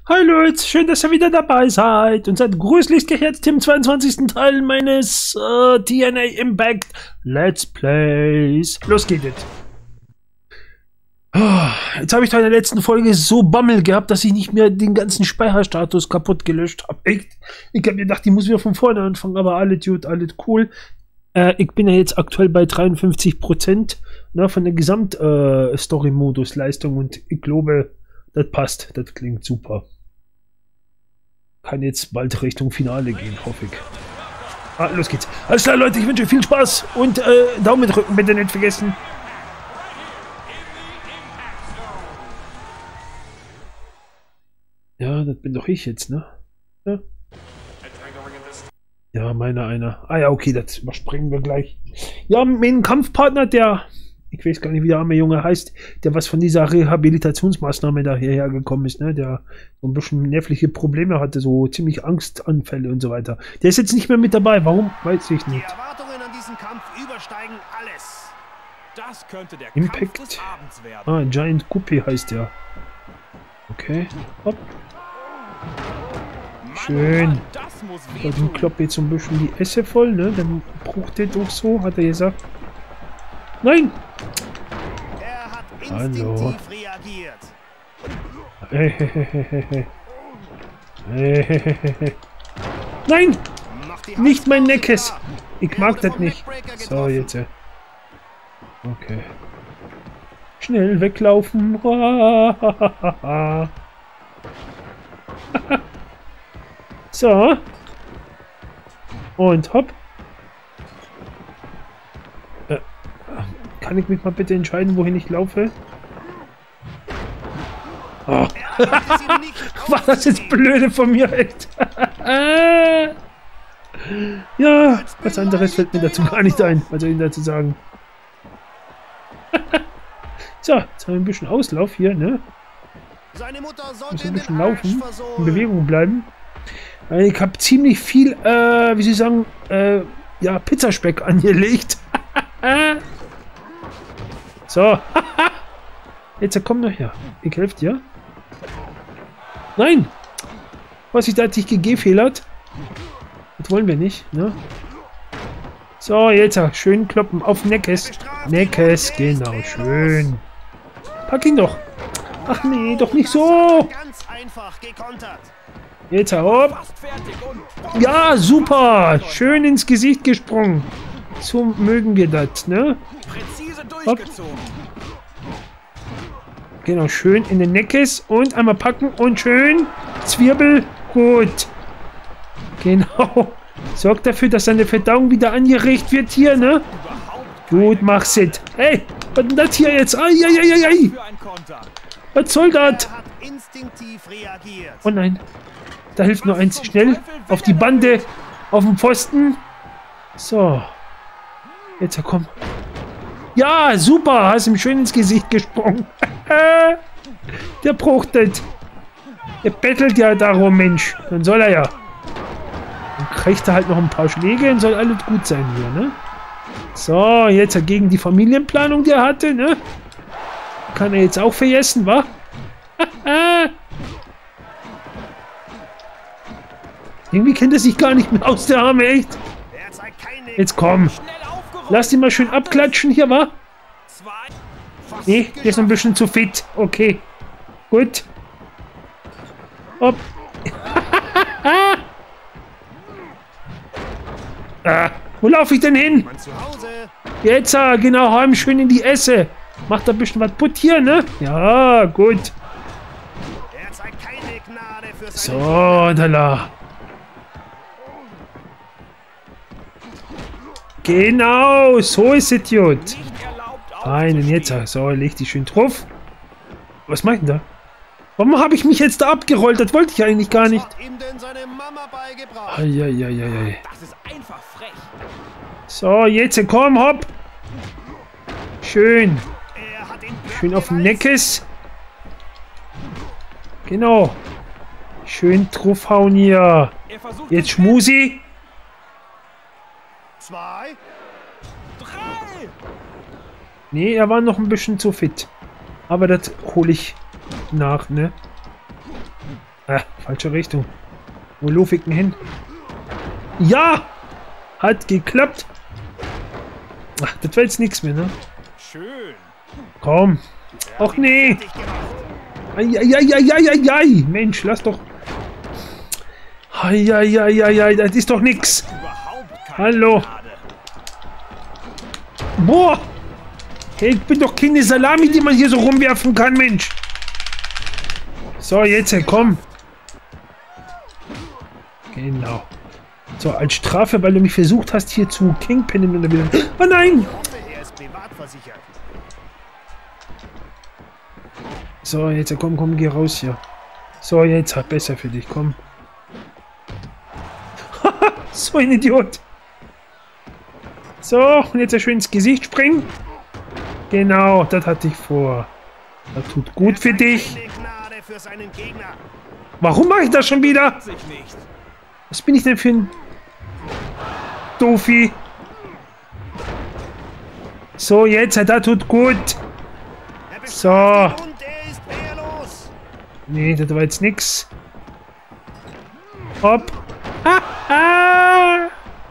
Hi Leute, schön, dass ihr wieder dabei seid und seid grüßlichst geherzt im 22. Teil meines TNA Impact Let's Plays. Los geht es. Jetzt habe ich in der letzten Folge so Bammel gehabt, dass ich nicht mehr den ganzen Speicherstatus kaputt gelöscht habe. Echt? Ich habe gedacht, ich muss wieder von vorne anfangen, aber alles gut, alles cool. Ich bin ja jetzt aktuell bei 53% von der Gesamt-Story-Modus-Leistung und ich glaube, das passt. Das klingt super. Kann jetzt bald Richtung Finale gehen, hoffe ich. Los geht's. Alles klar, Leute, ich wünsche euch viel Spaß und Daumen drücken bitte nicht vergessen. Ja, das bin doch ich jetzt, ne? Ja, ja einer. Ah ja, okay, das überspringen wir gleich. Ja, mein Kampfpartner, der, ich weiß gar nicht, wie der arme Junge heißt, der was von dieser Rehabilitationsmaßnahme da hierher gekommen ist, ne? Der so ein bisschen nervliche Probleme hatte, so ziemlich Angstanfälle und so weiter. Der ist jetzt nicht mehr mit dabei. Warum? Weiß ich nicht. Die Erwartungen an diesen Kampf übersteigen alles. Das könnte der Impact. Kampf des Abends werden. Ah, Giant Guppy heißt der. Okay. Hopp. Schön. So, den kloppt jetzt so ein bisschen die Esse voll, ne? Dann braucht der doch so, hat er gesagt. Nein! Er hat instinktiv reagiert. Nein! Nicht mein Neckes! Ich mag das nicht. So, jetzt. Okay. Schnell weglaufen. So. Und hopp. Kann ich mich mal bitte entscheiden, wohin ich laufe? Oh. War das jetzt blöde von mir, echt? Ja, was anderes fällt mir dazu gar nicht ein. Was soll ich dazu sagen? So, jetzt haben wir ein bisschen Auslauf hier, ne? Muss ein bisschen laufen, in Bewegung bleiben. Ich habe ziemlich viel, wie Sie sagen, ja, Pizzaspeck angelegt. So. Jetzt komm noch her. Ich helfe dir. Nein! Was ich da hat sich gegefehlert. Das wollen wir nicht, ne? So, jetzt schön kloppen auf Neckes. Neckes, genau, schön. Pack ihn doch. Ach nee, doch nicht so. Jetzt hopp. Ja, super. Schön ins Gesicht gesprungen. So mögen wir das, ne? Hopp. Genau, schön in den Neckes und einmal packen und schön Zwirbel. Gut. Genau. Sorgt dafür, dass seine Verdauung wieder angeregt wird hier, ne? Gut, mach's it. Hey, was ist denn das hier jetzt? Ai. Was soll das? Oh nein. Da hilft nur eins. Schnell auf die Bande, auf den Pfosten. So. Jetzt komm. Ja, super. Hast ihm schön ins Gesicht gesprungen. Der braucht das. Der bettelt ja darum, Mensch. Dann soll er ja. Dann kriegt er halt noch ein paar Schläge und soll alles gut sein hier, ne? So, jetzt gegen die Familienplanung, die er hatte, ne? Kann er jetzt auch vergessen, wa? Irgendwie kennt er sich gar nicht mehr aus, der Arme, echt. Jetzt komm. Lass ihn mal schön abklatschen hier, wa? Nee, der ist noch ein bisschen zu fit. Okay. Gut. Hopp. Wo laufe ich denn hin? Jetzt, genau, heim schön in die Esse. Macht da ein bisschen was putt hier, ne? Ja, gut. So, da. Genau, so ist es gut. Einen jetzt, so, leg die schön drauf. Was macht denn da? Warum habe ich mich jetzt da abgerollt? Das wollte ich eigentlich gar nicht. Eieieiei. Das ist einfach frech. So, jetzt komm, hopp. Schön. Schön auf den Neckes. Genau. Schön draufhauen hier. Jetzt Schmusi. 2, 3. Nee, er war noch ein bisschen zu fit. Aber das hole ich nach, ne? falsche Richtung. Wo laufe ich denn hin? Ja! Hat geklappt. Ach, das war jetzt nichts mehr, ne? Schön. Komm. Och nee. Eieieiei. Mensch, lass doch. Eieieiei, das ist doch nix. Überhaupt keine Hallo. Gnade. Boah. Hey, ich bin doch keine Salami, die man hier so rumwerfen kann, Mensch. So, jetzt, komm. Genau. So, als Strafe, weil du mich versucht hast, hier zu Kingpinnen oder wieder. Oh nein! Ich hoffe, er ist privat versichert. So, jetzt, komm, geh raus hier. So, jetzt, besser für dich, komm. So ein Idiot. So, und jetzt schön ins Gesicht springen. Genau, das hatte ich vor. Das tut gut für dich. Keine Gnade für seinen Gegner. Warum mache ich das schon wieder? Sich nicht. Was bin ich denn für ein Doofi? So, jetzt, das tut gut. Er bestraft So. ihn und er ist wehrlos. Nee, das war jetzt nix. Hopp. Ah,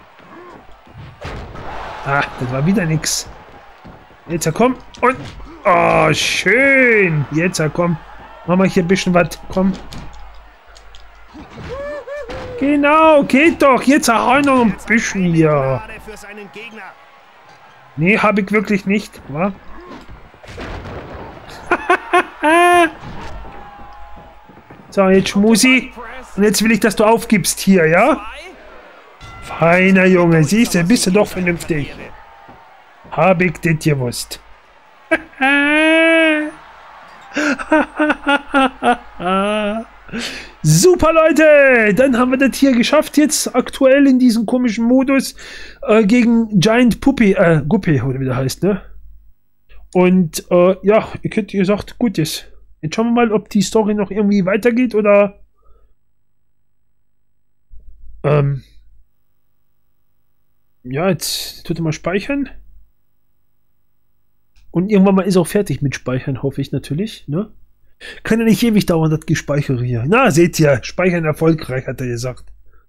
das war wieder nix. Jetzt, komm. Und. Oh, schön. Jetzt, komm. Machen wir hier ein bisschen was. Komm. Genau, geht doch. Jetzt auch noch ein bisschen hier. Gnade für seinen Gegner. Nee, habe ich wirklich nicht. Wa? So, jetzt Schmusi. Und jetzt will ich, dass du aufgibst hier, ja? Feiner Junge, siehst du, bist du doch vernünftig. Hab ich das gewusst. Super, Leute! Dann haben wir das hier geschafft, jetzt aktuell in diesem komischen Modus gegen Giant Guppy, oder wie der heißt, ne? Und ja, ich hätte gesagt, gut ist. Jetzt schauen wir mal, ob die Story noch irgendwie weitergeht oder ja, jetzt tut er mal speichern. Und irgendwann mal ist auch fertig mit Speichern, hoffe ich natürlich, ne? Kann ja nicht ewig dauern, das Gespeichert hier. Na, seht ihr, Speichern erfolgreich, hat er gesagt.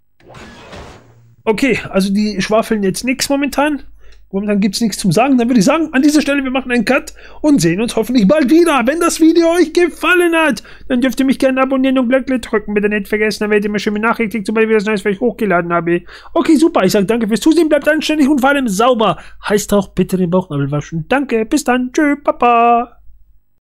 Okay, also die schwafeln jetzt nichts momentan. Momentan gibt es nichts zum Sagen. Dann würde ich sagen, an dieser Stelle, wir machen einen Cut und sehen uns hoffentlich bald wieder. Wenn das Video euch gefallen hat, dann dürft ihr mich gerne abonnieren und Glöckle drücken. Bitte nicht vergessen, dann werdet ihr mir schön benachrichtigt, sobald ich das Neues für euch hochgeladen habe. Okay, super. Ich sage danke fürs Zusehen. Bleibt anständig und vor allem sauber. Heißt auch bitte den Bauchnabel waschen. Danke, bis dann. Tschüss, Papa.